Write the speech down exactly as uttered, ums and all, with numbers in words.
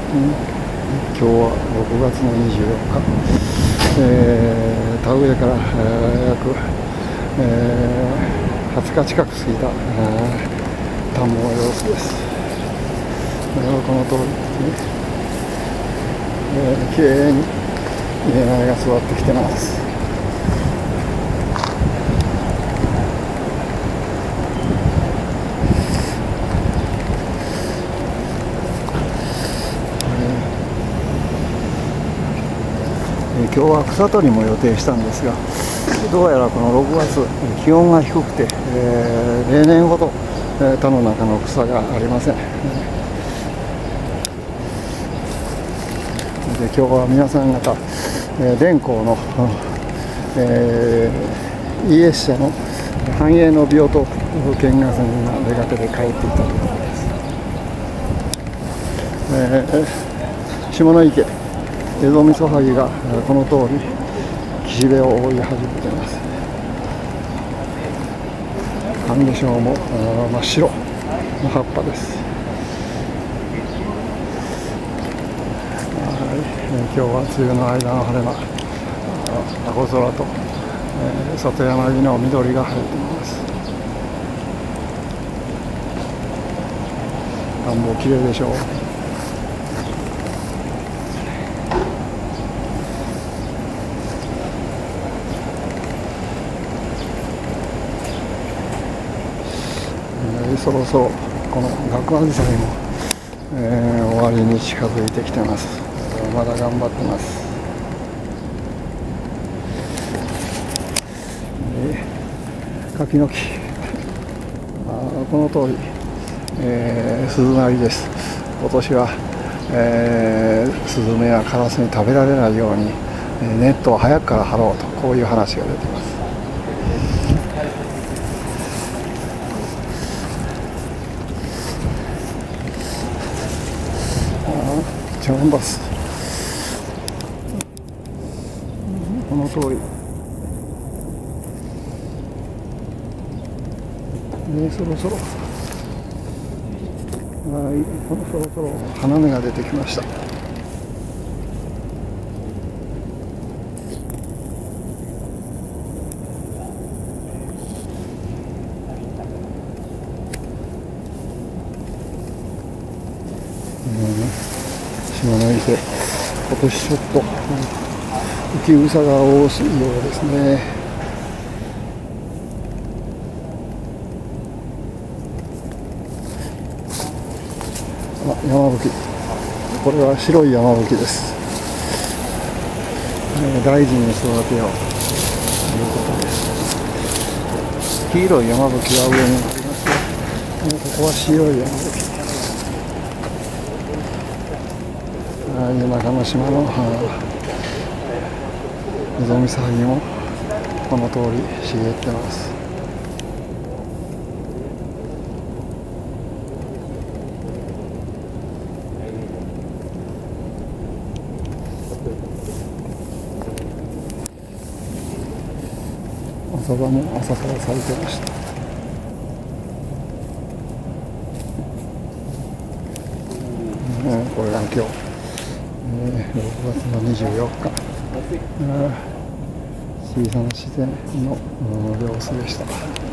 今日はろくがつのにじゅうよっか、えー、田植えから、えー、約、えー、はつか近く過ぎた、えー、田んぼの様子です。この通りですね、えー、きれいに稲苗が育ってきてます。今日は草取りも予定したんですが、どうやらこのろくがつ気温が低くて、えー、例年ほど、えー、田の中の草がありません。で今日は皆さん方、えー、電工の、えー、イーエス 社の繁栄のビオトープ見学に出かけて帰っていたところです。えー、下の池エゾミソハギがこの通り岸辺を覆い始めています。ハンゲショウも真っ白の葉っぱです。はい、今日は梅雨の間の晴れ間、青空と、えー、里柳の緑が入っています。田んぼきれいでしょう。そろそろこのガクアジサイも、えー、終わりに近づいてきてます。まだ頑張ってます。柿の木、あこの通り、えー、鈴なりです。今年は、えー、スズメやカラスに食べられないようにネットを早くから張ろうと、こういう話が出ています。ジャンバス、この通り、ね、そろそろ、はい、そろそろ花芽が出てきました。島の池、今年ちょっと浮き草が多いようですね。あ、山吹、これは白い山吹です。えー、大事に育てようということです。黄色い山吹は上にありますが、ここは白い山吹。夜中の島のエゾミソハギもこの通り茂ってます。朝葉も朝から咲いてました。うん、これが今日ろくがつのにじゅうよっか、小さな自然の様子でした。